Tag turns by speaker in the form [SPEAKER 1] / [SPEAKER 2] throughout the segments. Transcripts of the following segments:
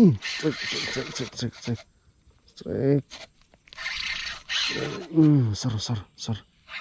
[SPEAKER 1] Cek, cek, cek, cek, cek, cek. Ser, ser, ser.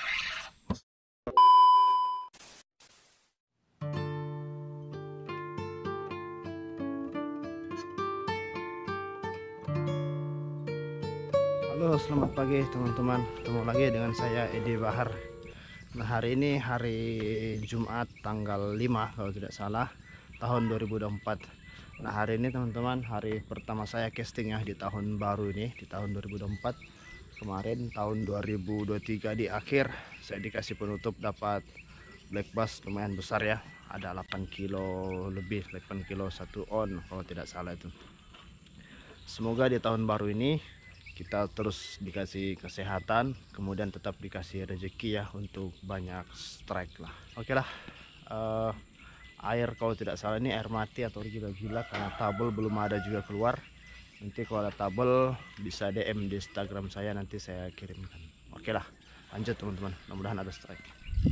[SPEAKER 1] Halo, selamat pagi teman-teman. Ketemu lagi dengan saya Edi Bahar. Nah, hari ini hari Jumat tanggal 5 kalau tidak salah tahun 2024. Nah, hari ini teman-teman hari pertama saya casting ya di tahun baru ini, di tahun 2024. Kemarin tahun 2023 di akhir saya dikasih penutup dapat black bass lumayan besar ya. Ada 8 kilo lebih, 8 kilo 1 on kalau tidak salah itu. Semoga di tahun baru ini kita terus dikasih kesehatan, kemudian tetap dikasih rezeki ya untuk banyak strike lah. Oke lah, air kalau tidak salah ini air mati atau gila-gila karena tabel belum ada juga keluar. Nanti kalau ada tabel bisa DM di Instagram saya, nanti saya kirimkan. Oke lah, lanjut teman-teman, mudah-mudahan ada strike.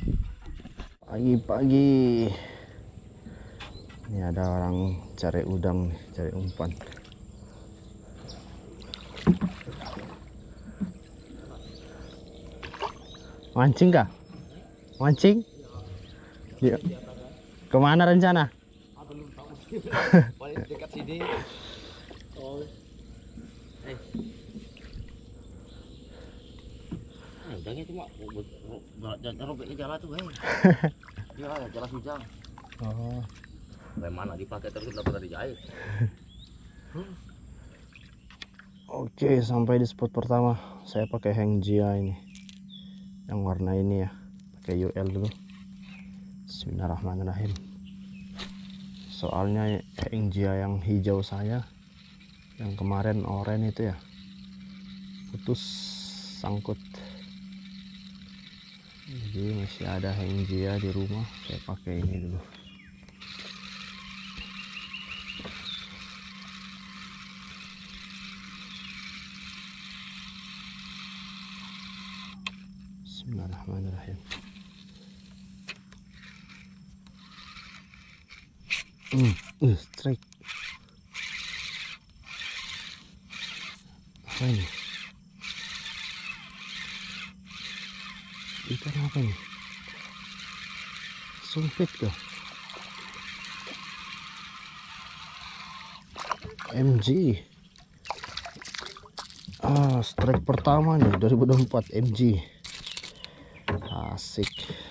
[SPEAKER 1] Pagi-pagi ini ada orang cari udang, cari umpan. Mancing kah? Mancing? Ya. Kemana rencana?
[SPEAKER 2] Belum tahu sih. Paling dekat sini. Oh. Udangnya cuma robeknya jalan tuh, iya, jalan hujan.
[SPEAKER 1] Oh.
[SPEAKER 2] Kayak mana dipakai terus dapat dijahit.
[SPEAKER 1] Oke, sampai di spot pertama. Saya pakai hang jia ini. Yang warna ini ya. Pakai UL dulu. Bismillahirrahmanirrahim. Soalnya hang jia yang hijau saya, yang kemarin oranye itu ya, putus sangkut. Jadi masih ada hang jia di rumah. Saya pakai ini dulu. Bismillahirrahmanirrahim. Strike. Apa ini? Ikan apa ini? Sumpit kah? MG. Strike pertama nih 2024 MG. Asik.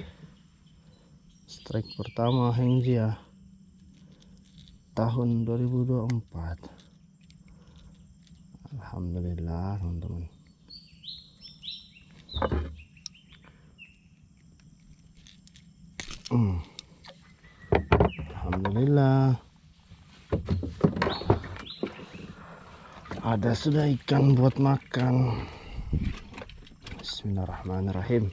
[SPEAKER 1] Strike pertama hang jia tahun 2024. Alhamdulillah teman-teman. Alhamdulillah. Ada sudah ikan buat makan. Bismillahirrahmanirrahim.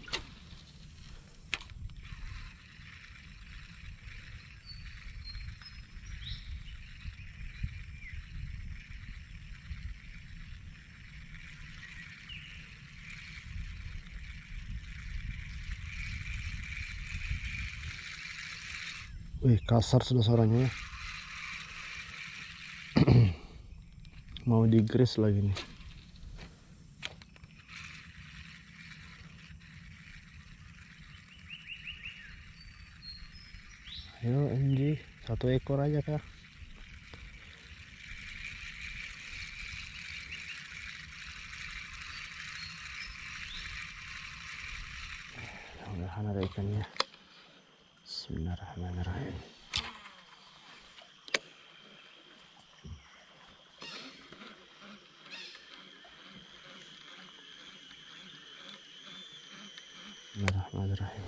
[SPEAKER 1] Wih, kasar sudah suaranya ya. Mau digris lagi nih. Ayo MG, satu ekor aja kah? Mudah-mudahan ada ikannya. Bismillahirrahmanirrahim. Bismillahirrahmanirrahim.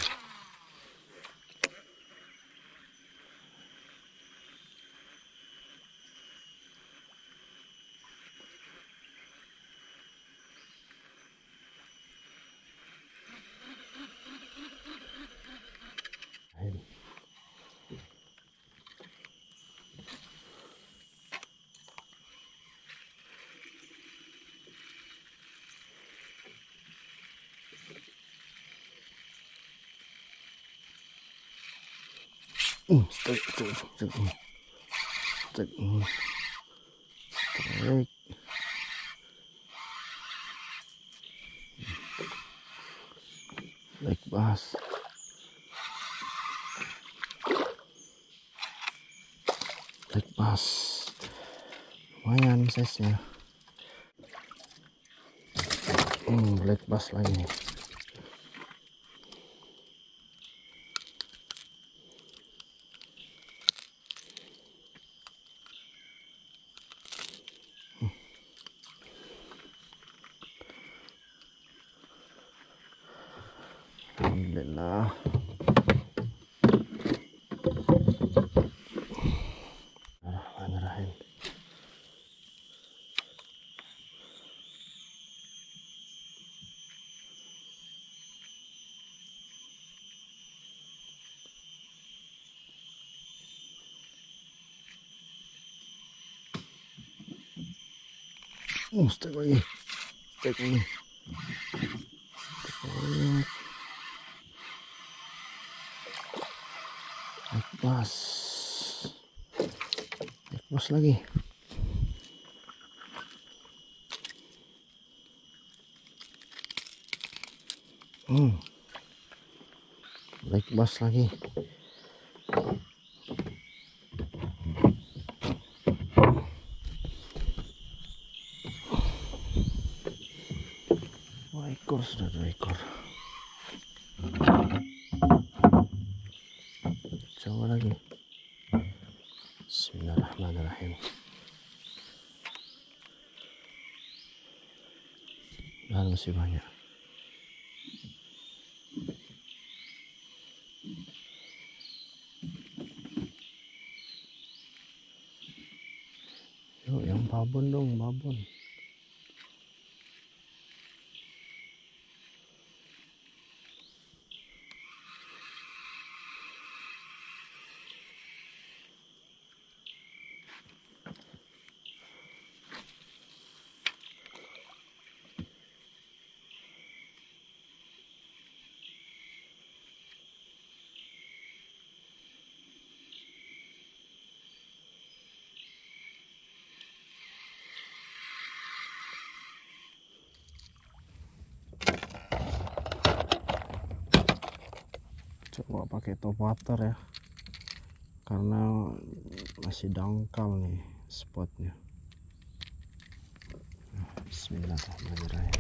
[SPEAKER 1] Baik. Black bass. Black bass. Lumayan size-nya. Black bass lagi. Alhamdulillah. Bismillahirrahmanirrahim. Stek lagi. Stek lagi. Pas. Pas lagi. Black bass lagi. Dua ekor, sudah 2 ekor. Coba lagi. Bismillahirrahmanirrahim. Dan masih banyak. Yuk, yang babon dong, babon. Coba pakai top water ya, karena masih dangkal nih spotnya. Bismillahirrahmanirrahim.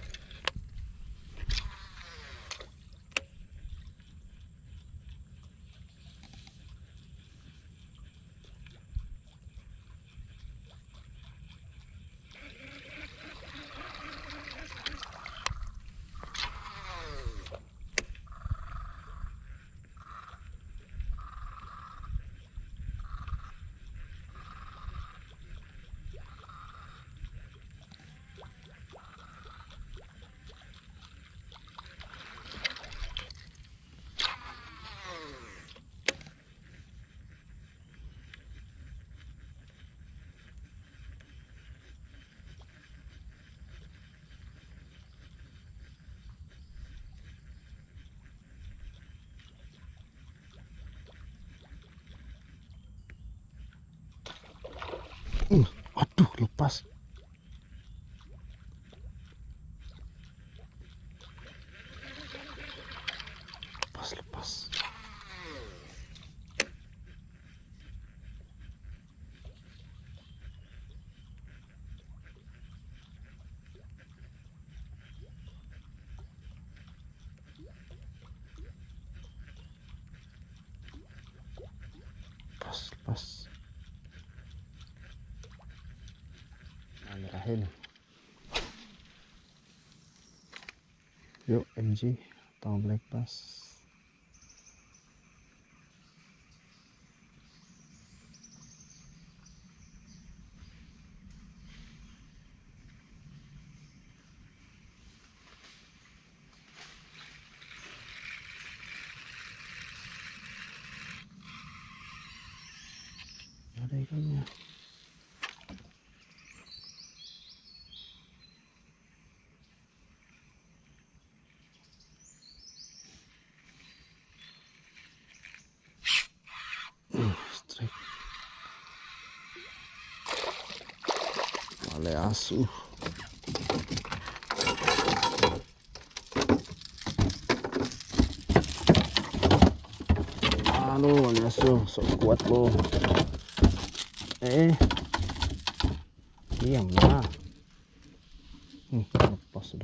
[SPEAKER 1] Aduh, lepas. Lepas. Lepas. Terakhir. Yuk, MG atau black bass. Ada ikannya. Strike. bale asu. Halo bale asu, sok kuat lo. Diam lah. Lepas sudah.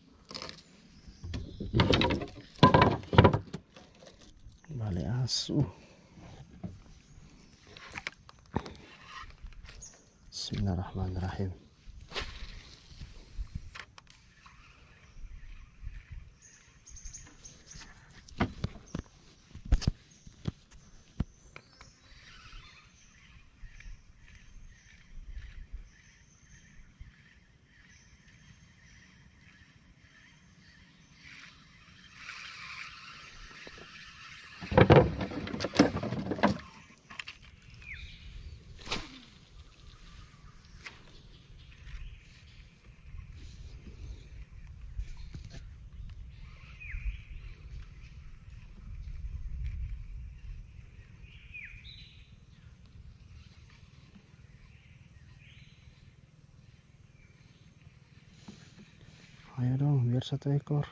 [SPEAKER 1] Bale asu. Bismillahirrahmanirrahim. Ayo dong, biar 1 ekor.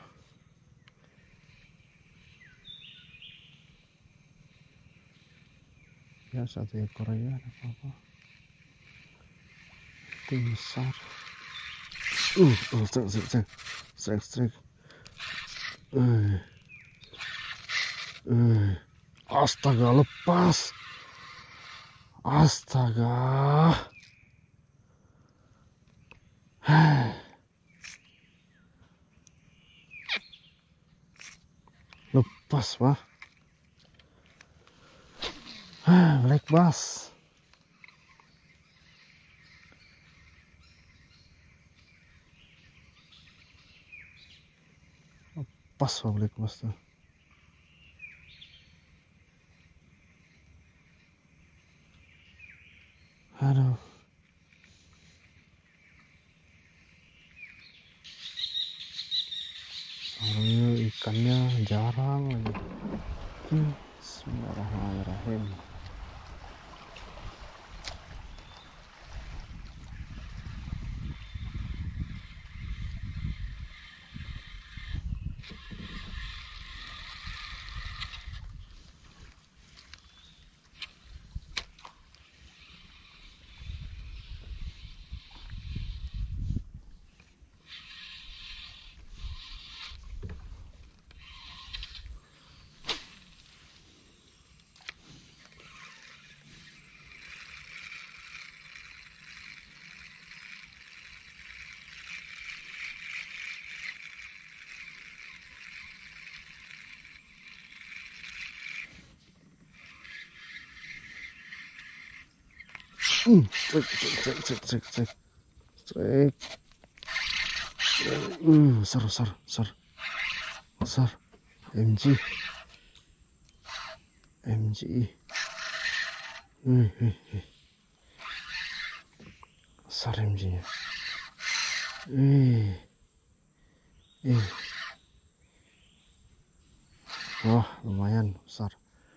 [SPEAKER 1] Biar 1 ekor aja, ada apa-apa. Itu besar. Strike. Astaga, lepas. Astaga. Lepas, Pak. Black bass. Lepas, Pak, black bass tuh. Aduh. Ikannya jarang lagi. Bismillahirrahmanirrahim. Strike. Besar. MG. Besar MG-nya. Wah, lumayan besar.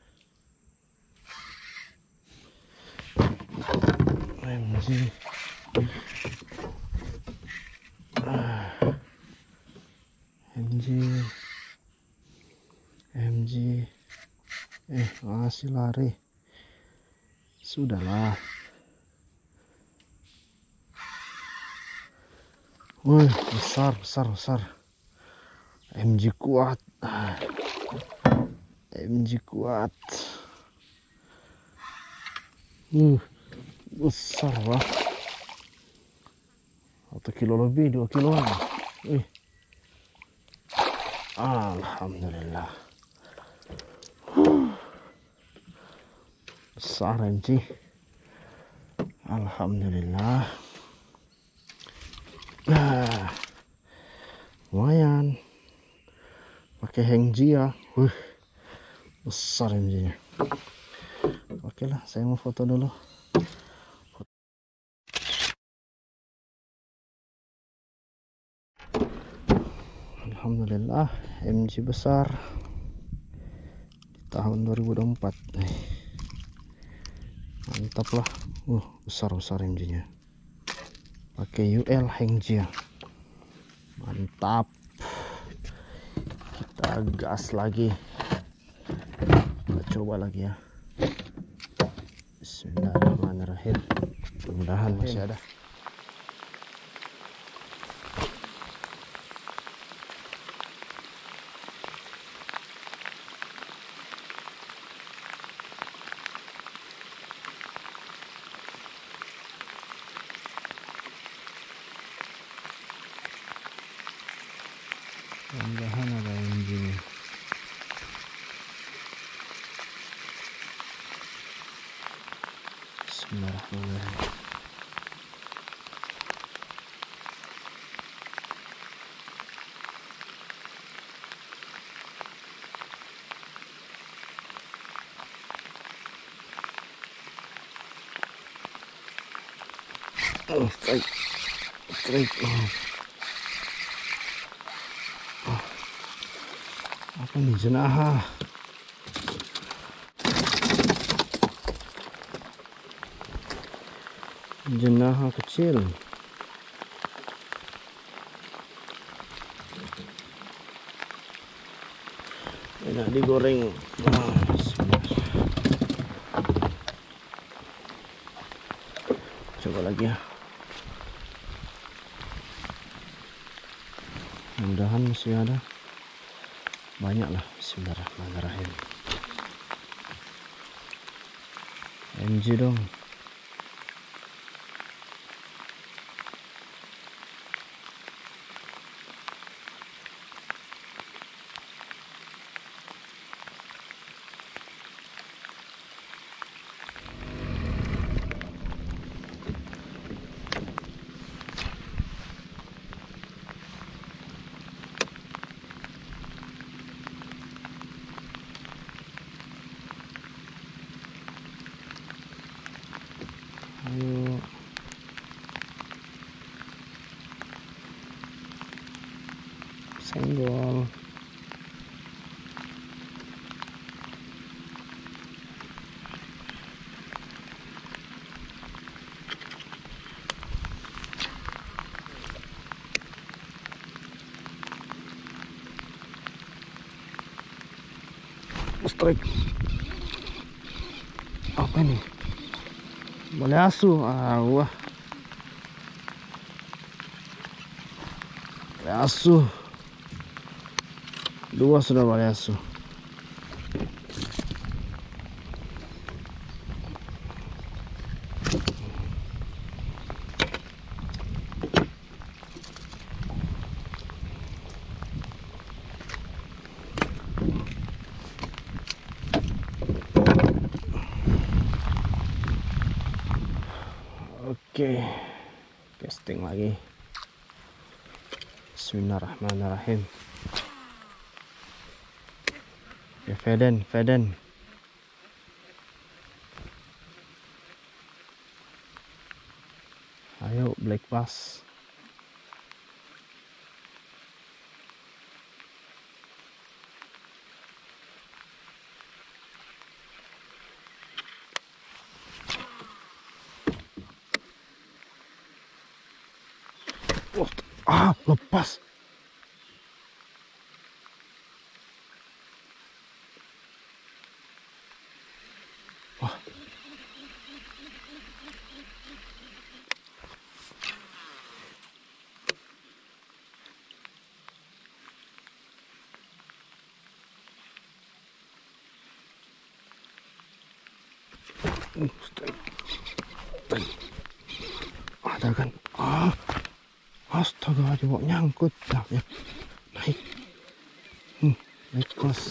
[SPEAKER 1] MG masih lari. Sudahlah. Wih, besar. MG kuat. Besar, Pak. 1 kilo lebih, 2 kiloan. Alhamdulillah. Besar MG. Alhamdulillah. Lumayan. Pakai hengji ya. Besar MG-nya. Oke lah, saya mau foto dulu. Alhamdulillah, MG besar di tahun 2024. Mantap lah. Besar MG-nya. pakai UL Hengji. Mantap, kita gas lagi, kita coba lagi ya. Bismillahirrahmanirrahim, mudah-mudahan masih ada. Mudah-mudahan ada engine. Bismillahirrahmanirrahim. Oh, strike. Apa nih, jenaha? Jenaha kecil. Enak digoreng. Coba lagi ya. Mudah-mudahan masih ada. Banyak lah. Bismillahirrahmanirrahim. MG dong. Ayo. Senggol. Strike. Apa ini? Boleh asuh. Wah. Boleh asuh. Dua sudah boleh asuh. Oke, casting lagi. Bismillahirrahmanirrahim. Ya, Feden. Ayo, black bass. Lepas. Wah. Ada kan? Astaga, coba nyangkut dah ya. Naik. Naik kelas.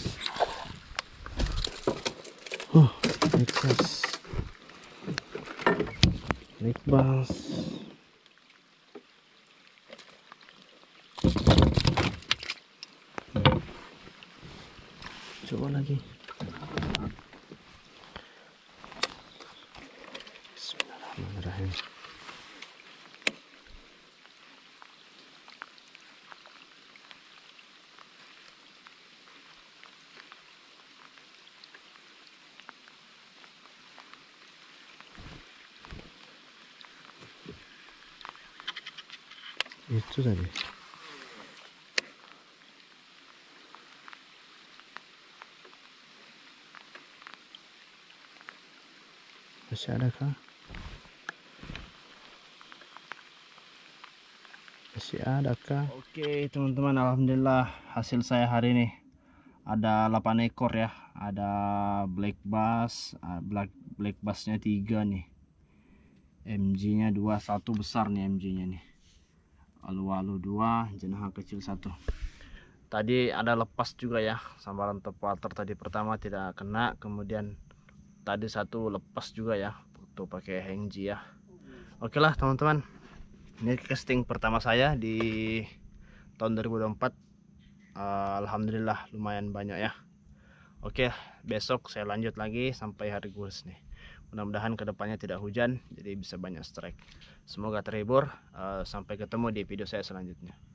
[SPEAKER 1] Naik kelas. Naik bas. Coba lagi. Bismillahirrahmanirrahim. Itu tadi. Masih ada kah? Masih ada kah? Oke teman-teman, alhamdulillah hasil saya hari ini ada 8 ekor ya. Ada black bass, black bassnya 3 nih. MG nya 2, 1 besar nih MG nya nih. Alu-alu 2, jenaha kecil 1. Tadi ada lepas juga ya, sambaran top water tadi pertama tidak kena, kemudian tadi 1 lepas juga ya, tuh pakai hengji ya. Oke lah teman-teman, ini casting pertama saya di tahun 2024. Alhamdulillah lumayan banyak ya. Oke, besok saya lanjut lagi sampai hari kurs nih. Mudah-mudahan kedepannya tidak hujan, jadi bisa banyak strike. Semoga terhibur. Sampai ketemu di video saya selanjutnya.